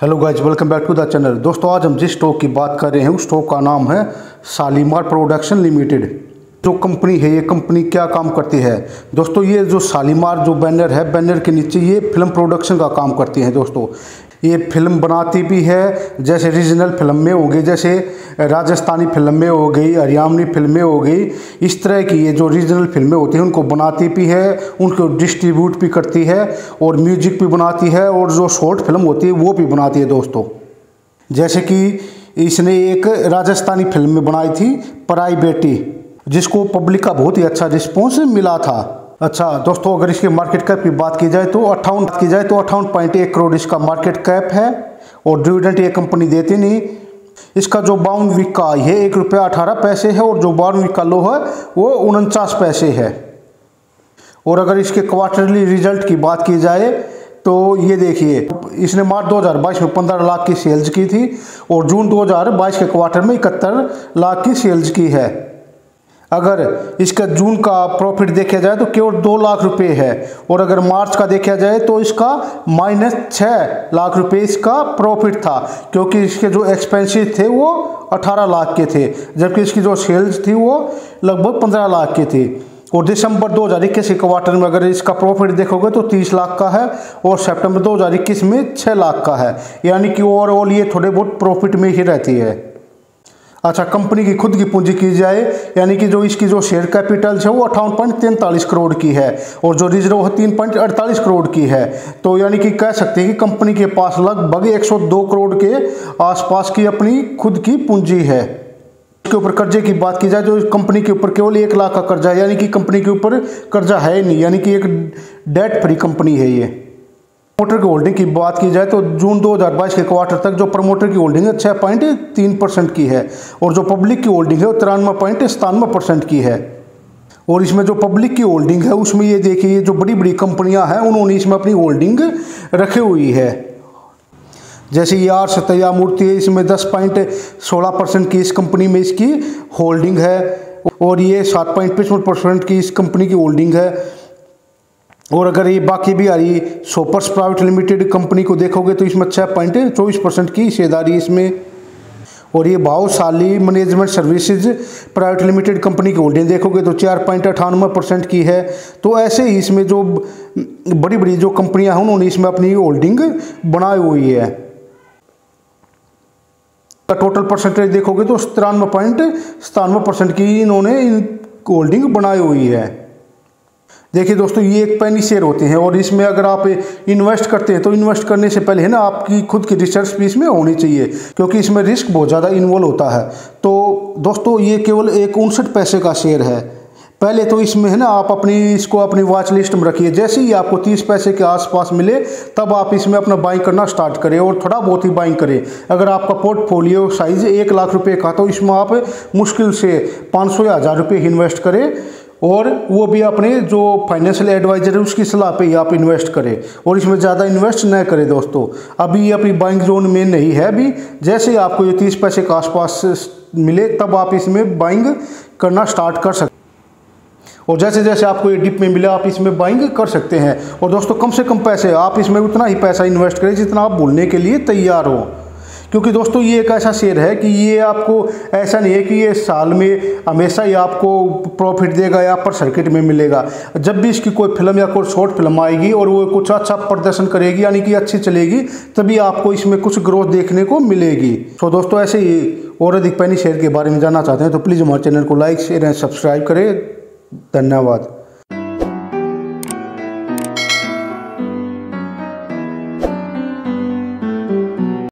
Hello guys, welcome back to the channel. दोस्तों, आज हम जिस स्टॉक की बात कर रहे हैं उस स्टॉक का नाम है शालीमार प्रोडक्शन लिमिटेड। जो कंपनी है, ये कंपनी क्या काम करती है दोस्तों? ये जो शालीमार जो बैनर है, बैनर के नीचे ये फिल्म प्रोडक्शन का काम करती है दोस्तों। ये फिल्म बनाती भी है, जैसे रीजनल फिल्म में हो गई, जैसे राजस्थानी फिल्म में हो गई, हरियाणवी फिल्में हो गई। इस तरह की ये जो रीजनल फिल्में होती हैं उनको बनाती भी है, उनको डिस्ट्रीब्यूट भी करती है और म्यूजिक भी बनाती है, और जो शॉर्ट फिल्म होती है वो भी बनाती है दोस्तों। जैसे कि इसने एक राजस्थानी फिल्म में बनाई थी पराई बेटी, जिसको पब्लिक का बहुत ही अच्छा रिस्पॉन्स मिला था। अच्छा दोस्तों, अगर इसके मार्केट कैप की बात की जाए तो 58.1 करोड़ इसका मार्केट कैप है, और डिविडेंड ये कंपनी देती नहीं। इसका जो 52 वीक का हाई है 1 रुपया 18 पैसे है, और जो 12 वीक का लो है वो 49 पैसे है। और अगर इसके क्वार्टरली रिजल्ट की बात की जाए तो ये देखिए, इसने मार्च 2022 में 15 लाख की सेल्स की थी, और जून 2022 के क्वार्टर में 71 लाख की सेल्स की है। अगर इसका जून का प्रॉफिट देखा जाए तो केवल 2 लाख रुपए है, और अगर मार्च का देखा जाए तो इसका -6 लाख रुपए इसका प्रॉफिट था, क्योंकि इसके जो एक्सपेंसिव थे वो 18 लाख के थे, जबकि इसकी जो सेल्स थी वो लगभग 15 लाख की थी। और दिसंबर 2021 के क्वार्टर में अगर इसका प्रॉफिट देखोगे तो 30 लाख का है, और सितंबर 2021 में 6 लाख का है, यानी कि ओवरऑल ये थोड़े बहुत प्रॉफिट में ही रहती है। अच्छा, कंपनी की खुद की पूंजी की जाए, यानी कि जो इसकी जो शेयर कैपिटल है वो 58.43 करोड़ की है, और जो रिजर्व है 3.48 करोड़ की है। तो यानी कि कह सकते हैं कि कंपनी के पास लगभग 102 करोड़ के आसपास की अपनी खुद की पूंजी है। इसके ऊपर कर्जे की बात की जाए तो कंपनी के ऊपर केवल 1 लाख का कर्जा है, यानी कि कंपनी के ऊपर कर्जा है ही नहीं, यानी कि एक डेट फ्री कंपनी है ये। प्रमोटर की होल्डिंग की बात की जाए तो जून 2022 के क्वार्टर तक जो प्रमोटर की होल्डिंग है 6.3% की है, और जो पब्लिक की होल्डिंग है वो 93.97% की है। और इसमें जो पब्लिक की होल्डिंग है उसमें ये देखिए, जो बड़ी बड़ी कंपनियां हैं उन्होंने इसमें अपनी होल्डिंग रखी हुई है। जैसे ये आर सतैया मूर्ति है, इसमें 10.16% की इस कंपनी में इसकी होल्डिंग है, और ये 7.55% की इस कंपनी की होल्डिंग है। और अगर ये बाकी भी आ रही सोपर्स प्राइवेट लिमिटेड कंपनी को देखोगे तो इसमें 6.24% की हिस्सेदारी इसमें। और ये Bhavshali management services private limited company की होल्डिंग देखोगे तो 4.98% की है। तो ऐसे ही इसमें जो बड़ी बड़ी जो कंपनियां हैं उन्होंने इसमें अपनी होल्डिंग बनाई हुई है। टोटल परसेंटेज देखोगे तो 93.97% की इन्होंने होल्डिंग बनाई हुई है। देखिए दोस्तों, ये एक पेनी शेयर होते हैं, और इसमें अगर आप इन्वेस्ट करते हैं तो इन्वेस्ट करने से पहले है ना आपकी खुद की रिसर्च भी इसमें होनी चाहिए, क्योंकि इसमें रिस्क बहुत ज़्यादा इन्वॉल्व होता है। तो दोस्तों, ये केवल एक 59 पैसे का शेयर है। पहले तो इसमें है ना आप इसको अपनी वॉच लिस्ट में रखिए, जैसे ही आपको 30 पैसे के आसपास मिले तब आप इसमें अपना बाइंग करना स्टार्ट करें, और थोड़ा बहुत ही बाइंग करें। अगर आपका पोर्टफोलियो साइज 1 लाख रुपए का तो इसमें आप मुश्किल से 500 या 1000 रुपये इन्वेस्ट करें, और वो भी अपने जो फाइनेंशियल एडवाइजर है उसकी सलाह पे ही आप इन्वेस्ट करें, और इसमें ज़्यादा इन्वेस्ट न करें दोस्तों। अभी अपनी बाइंग जोन में नहीं है, अभी जैसे ही आपको ये 30 पैसे के आसपास मिले तब आप इसमें बाइंग करना स्टार्ट कर सकते हैं, और जैसे जैसे आपको ये डिप में मिले आप इसमें बाइंग कर सकते हैं। और दोस्तों, कम से कम पैसे आप इसमें उतना ही पैसा इन्वेस्ट करें जितना आप भूलने के लिए तैयार हो, क्योंकि दोस्तों ये एक ऐसा शेयर है कि ये आपको ऐसा नहीं है कि ये साल में हमेशा ही आपको प्रॉफिट देगा या पर सर्किट में मिलेगा। जब भी इसकी कोई फिल्म या कोई शॉर्ट फिल्म आएगी और वो कुछ अच्छा प्रदर्शन करेगी, यानी कि अच्छी चलेगी, तभी आपको इसमें कुछ ग्रोथ देखने को मिलेगी। तो दोस्तों, ऐसे ही और अधिक पेनी शेयर के बारे में जानना चाहते हैं तो प्लीज़ हमारे चैनल को लाइक शेयर एंड सब्सक्राइब करें। धन्यवाद।